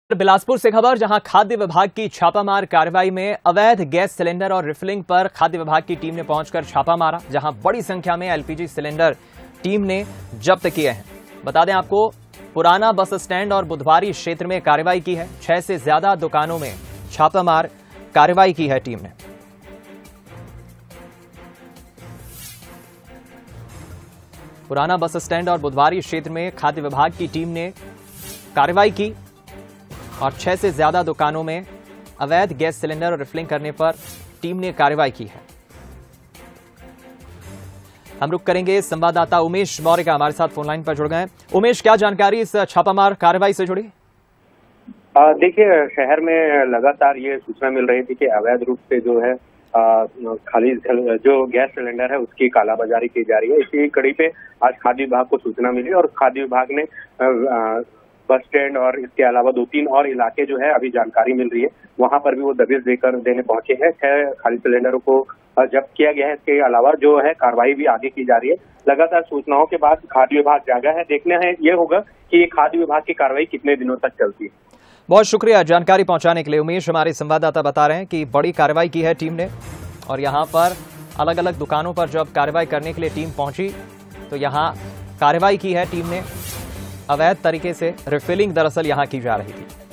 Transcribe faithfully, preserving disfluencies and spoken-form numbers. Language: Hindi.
बिलासपुर से खबर, जहां खाद्य विभाग की छापामार कार्रवाई में अवैध गैस सिलेंडर और रिफिलिंग पर खाद्य विभाग की टीम ने पहुंचकर छापा मारा, जहां बड़ी संख्या में एलपीजी सिलेंडर टीम ने जब्त किए हैं। बता दें आपको, पुराना बस स्टैंड और बुधवारी क्षेत्र में कार्रवाई की है। छह से ज्यादा दुकानों में छापामार कार्रवाई की है टीम ने। पुराना बस स्टैंड और बुधवारी क्षेत्र में खाद्य विभाग की टीम ने कार्रवाई की और छह से ज्यादा दुकानों में अवैध गैस सिलेंडर और रिफिलिंग करने पर टीम ने कार्रवाई की है। हम रुक करेंगे, संवाददाता उमेश मौर्य का हमारे साथ फोनलाइन पर जुड़ गए हैं। उमेश, क्या जानकारी इस छापामार कार्रवाई से जुड़ी? देखिए, शहर में लगातार ये सूचना मिल रही थी कि अवैध रूप से जो है आ, खाली जो गैस सिलेंडर है उसकी कालाबाजारी की जा रही है। इसी कड़ी पे आज खाद्य विभाग को सूचना मिली और खाद्य विभाग ने आ, आ, बस स्टैंड और इसके अलावा दो तीन और इलाके जो है अभी जानकारी मिल रही है, वहां पर भी वो दबिश देकर देने पहुंचे हैं। छह खाली सिलेंडरों को जब्त किया गया है। इसके अलावा जो है कार्रवाई भी आगे की जा रही है। लगातार सूचनाओं के बाद खाद्य विभाग जागा है। देखना है ये होगा कि ये खाद्य विभाग की कार्रवाई कितने दिनों तक चलती है। बहुत शुक्रिया जानकारी पहुंचाने के लिए उमेश। हमारे संवाददाता बता रहे हैं कि बड़ी कार्रवाई की है टीम ने और यहां पर अलग अलग दुकानों पर जब कार्रवाई करने के लिए टीम पहुंची तो यहां कार्रवाई की है टीम ने। अवैध तरीके से रिफिलिंग दरअसल यहां की जा रही थी।